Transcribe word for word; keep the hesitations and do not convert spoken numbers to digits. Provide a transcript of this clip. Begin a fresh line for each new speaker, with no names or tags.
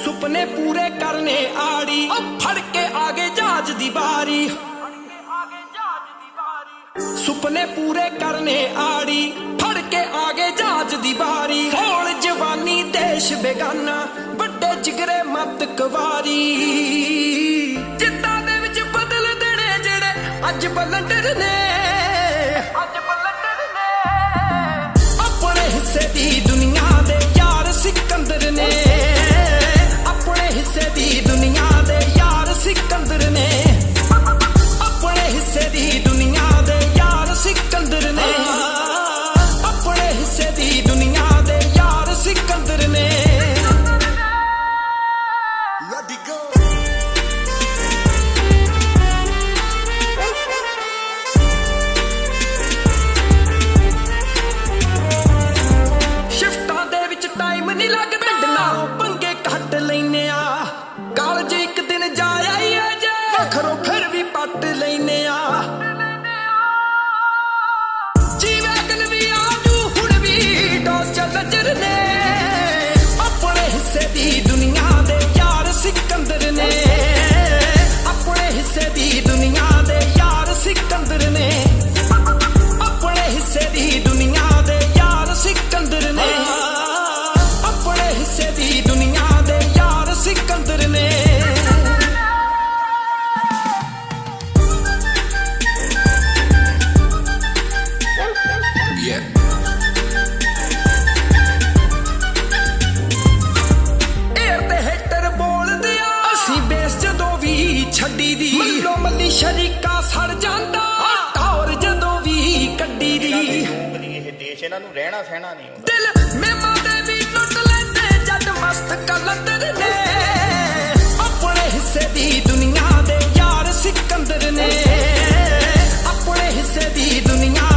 सुपने पूरे करने आड़ी, अब फड़ के आगे जहाज दी बारी। सुपने पूरे करने आड़ी, फड़ के आगे जहाज दी बारी। होल जवानी देश बेगाना, बड़े जिगरे मत कवारी। जिद्दां दे विच बदल देने जेड़े अज बलंडर ने, अज बलंडर ने। अपने हिस्से दी दुनिया दे यार सिकंदर ने, अपने हिस्से दी दुनिया दे यार सिकंदर ने, अपने हिस्से दी दुनिया दे यार सिकंदर ने, अपने हिस्से दी दुनिया दे यार सिकंदर ने। Let it go. शिफ्टां दे विच टाइम नहीं लगदा, नालों पंगे घट लैने आ। कालज एक दिन जा आईए जे, वखरों फिर भी पट लैने आ। जी वैगन भी आजू हुण भी डोज नजर ने, अपने हिस्से दी दुनिया दे यार सिकंदर ने, अपने हिस्से दी दुनिया दे यार सिकंदर ने, अपने हिस्से दी दुनिया दे यार सिकंदर ने, अपने हिस्से दी दुनिया दे यार सिकंदर ने। छड्डी दी मल्लो मल्ली शरीका सड़ जांदा, टौर जदों भी कड्डी दी।
देश इन्हां नूं रहना सहना नहीं हुंदा।
दिल मेमा दे भी लुट लैंदे जद मस्त कलंदर ने, अपने हिस्से दी दुनिया दे यार सिकंदर ने, अपने हिस्से दी दुनिया